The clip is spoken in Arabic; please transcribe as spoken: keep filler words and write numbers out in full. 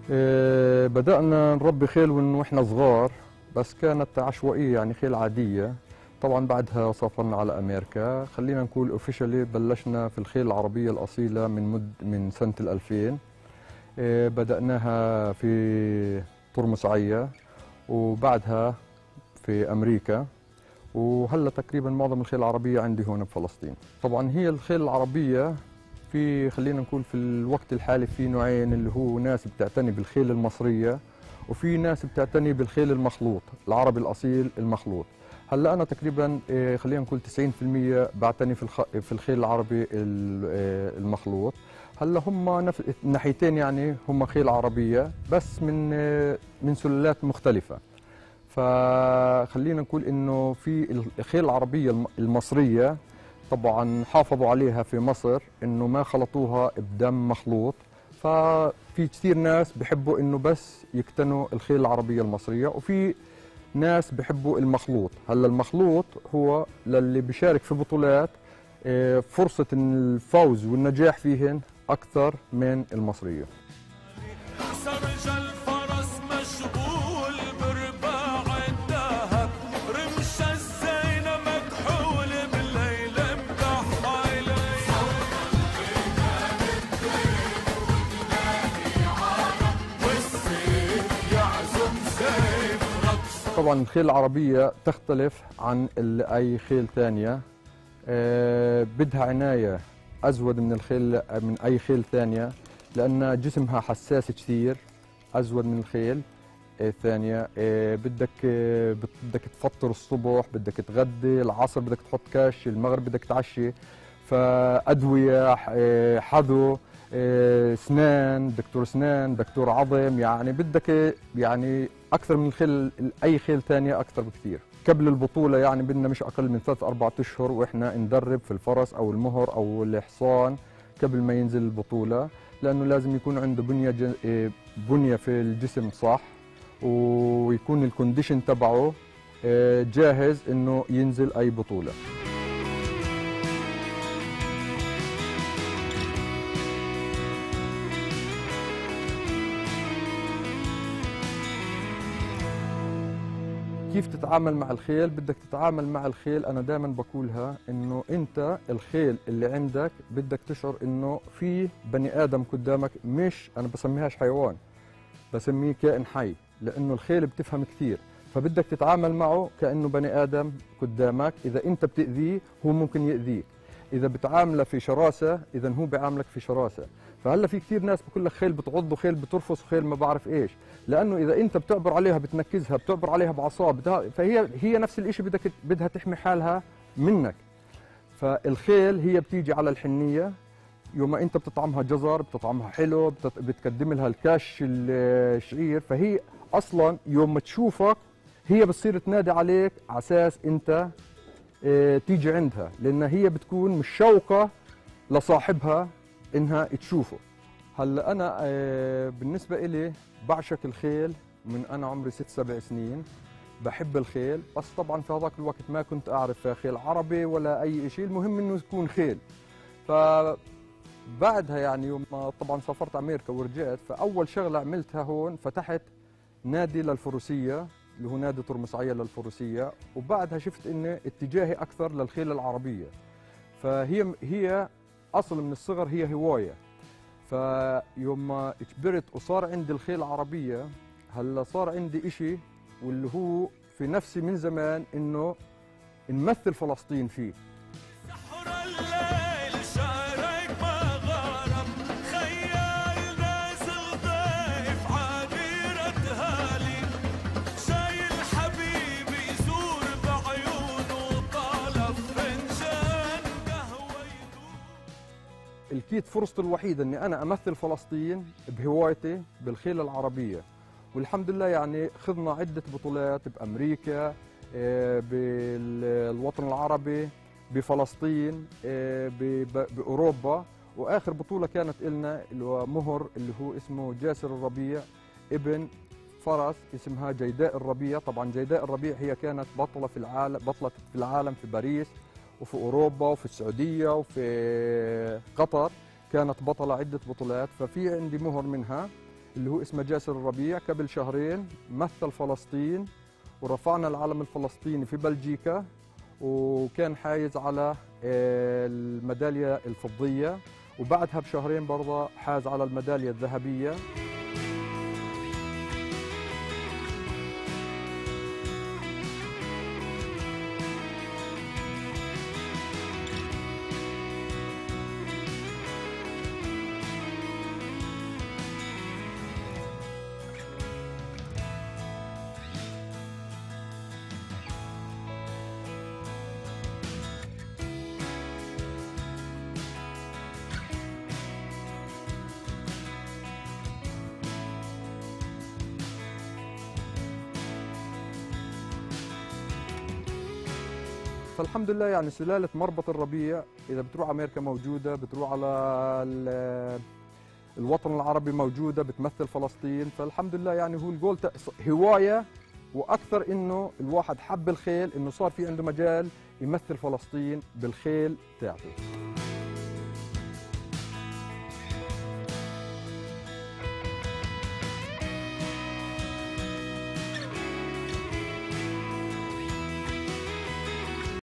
إيه، بدأنا نربي خيل من واحنا صغار، بس كانت عشوائية يعني خيل عادية. طبعا بعدها سافرنا على أمريكا. خلينا نقول اوفيشالي بلشنا في الخيل العربية الأصيلة من مد من سنة الألفين. إيه، بدأناها في ترمس عية، وبعدها في أمريكا، وهلا تقريبا معظم الخيل العربية عندي هون بفلسطين. طبعا هي الخيل العربية في، خلينا نقول في الوقت الحالي في نوعين، اللي هو ناس بتعتني بالخيل المصرية، وفي ناس بتعتني بالخيل المخلوط، العربي الأصيل المخلوط. هلا أنا تقريبا إيه، خلينا نقول تسعين بالمئة بعتني في الخ... في الخيل العربي ال- إيه، المخلوط. هلا هم نف... الناحيتين يعني هم خيل عربية، بس من إيه، من سلالات مختلفة. فخلينا نقول انه في الخيل العربيه الم- المصريه طبعا حافظوا عليها في مصر، انه ما خلطوها بدم مخلوط. ففي كثير ناس بحبوا انه بس يقتنوا الخيل العربيه المصريه، وفي ناس بحبوا المخلوط. هلا المخلوط هو للي بيشارك في بطولات، آه، فرصه الفوز والنجاح فيهن اكثر من المصريه. سرج الفرس مشغول برباع الذهب، رمش الزينة مكحول بالليل مكحلي. والسيف يعزم سيف رقص. طبعا الخيل العربية تختلف عن ال- أي خيل ثانية. آه، بدها عناية أزود من الخيل من أي خيل ثانية، لأن جسمها حساس كثير، أزود من الخيل الثانية. آه، بدك آه، بت- بدك تفطر الصبح، بدك تغدي العصر، بدك تحط كاش المغرب، بدك تعشي. فأدوية، آه، حذو، آه، اسنان، دكتور اسنان، دكتور عظم، يعني بدك يعني اكثر من الخيل، اي خيل ثانيه اكثر بكثير. قبل البطوله يعني بدنا مش اقل من ثلاث اربع اشهر واحنا ندرب في الفرس او المهر او الحصان قبل ما ينزل البطوله، لانه لازم يكون عنده بنيه ج- آه، بنيه في الجسم صح، ويكون الكونديشن تبعه آه، جاهز انه ينزل اي بطوله. كيف تتعامل مع الخيل؟ بدك تتعامل مع الخيل، أنا دائما بقولها إنه أنت الخيل اللي عندك بدك تشعر إنه في بني آدم قدامك، مش أنا بسميهاش حيوان، بسميه كائن حي، لأنه الخيل بتفهم كثير. فبدك تتعامل معه كأنه بني آدم قدامك. إذا أنت بتأذيه هو ممكن يأذيك، إذا بتعامله في شراسة إذا هو بيعاملك في شراسة. فهلا في كثير ناس بقول لك خيل بتعض وخيل بترفص وخيل ما بعرف ايش، لانه اذا انت بتعبر عليها بتنكزها، بتعبر عليها بعصا، بدها- فهي هي نفس الشيء، بدك بدها تحمي حالها منك. فالخيل هي بتيجي على الحنيه، يوم ما انت بتطعمها جزر، بتطعمها حلو، بتت- بتقدم لها الكاش الشعير، فهي اصلا يوم ما تشوفك هي بتصير تنادي عليك على اساس انت اه، تيجي عندها، لان هي بتكون مشوقه لصاحبها انها تشوفه. هلا انا اه، بالنسبه إلي بعشق الخيل من انا عمري ست سبع سنين. بحب الخيل، بس طبعا في هذاك الوقت ما كنت اعرف خيل عربي ولا اي شيء، المهم انه يكون خيل. ف بعدها يعني يوم ما طبعا سافرت امريكا ورجعت، فاول شغله عملتها هون فتحت نادي للفروسيه، اللي هو نادي ترمس عيا للفروسيه. وبعدها شفت ان اتجاهي اكثر للخيل العربيه. فهي هي اصل من الصغر هي هوايه. فيوم ما كبرت وصار عندي الخيل العربيه، هلا صار عندي إشي واللي هو في نفسي من زمان، انه نمثل فلسطين فيه. سحر الليل شارك ما غرب، خيال نازل ضيف عبيرة هالي، شايل حبيبي يزور بعيونه طالب فنجان قهوة يدوب. الكيت فرصتي الوحيدة اني انا امثل فلسطين بهوايتي بالخيل العربية. والحمد لله يعني خضنا عدة بطولات بامريكا، آه، بالوطن العربي، بفلسطين، آه، ب- ب- باوروبا. واخر بطولة كانت لنا اللي هو مهر، اللي هو اسمه جاسر الربيع ابن فرس اسمها جيداء الربيع. طبعا جيداء الربيع هي كانت بطلة في العالم، بطلة في العالم في باريس وفي اوروبا وفي السعوديه وفي قطر، كانت بطله عده بطولات. ففي عندي مهر منها اللي هو اسمه جاسر الربيع، قبل شهرين مثل فلسطين ورفعنا العلم الفلسطيني في بلجيكا، وكان حايز على الميدالية الفضية، وبعدها بشهرين برضه حاز على الميدالية الذهبية. فالحمد لله يعني سلالة مربط الربيع إذا بتروح أمريكا موجودة، بتروح على الوطن العربي موجودة، بتمثل فلسطين. فالحمد لله يعني هو الجول هواية، وأكثر إنه الواحد حب الخيل، إنه صار في عنده مجال يمثل فلسطين بالخيل تاعته.